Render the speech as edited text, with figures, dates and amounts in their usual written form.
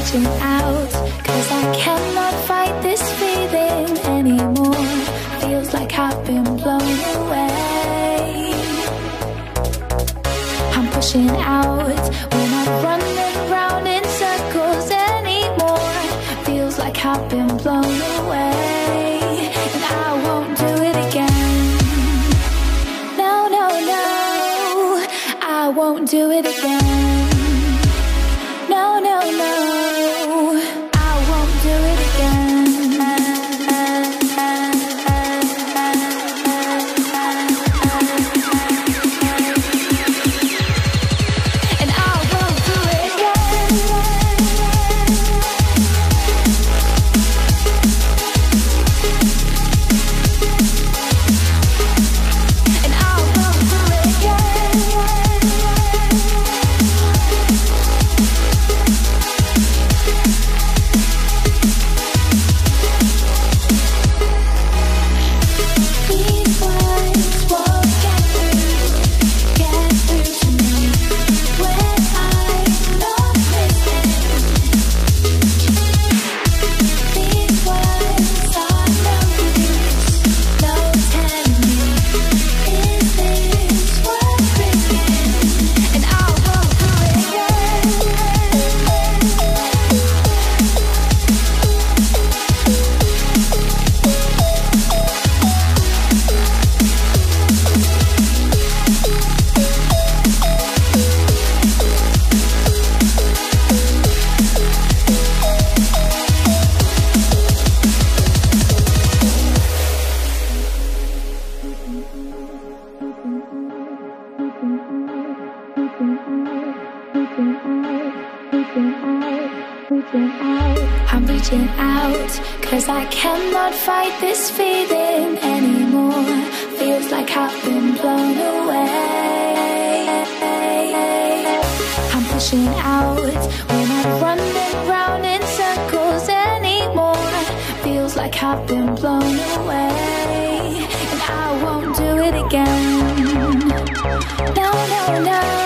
reaching out, 'cause I cannot fight this feeling anymore. Feels like I've been blown away. I'm pushing out, we're not running round in circles anymore. Feels like I've been blown away, and I won't do it again. No, no, no, I won't do it again. No, no, no, I won't do it again. And I won't do it again. And I won't do it again. These words won't get through to me when I'm not listening. These words are no use, no telling me, is this worth risking? And I won't do it again. I'm reaching out, 'cause I cannot fight this feeling anymore. Feels like I've been blown away. I'm pushing out, we're not running round in circles anymore. Feels like I've been blown away, and I won't do it again. No, no, no,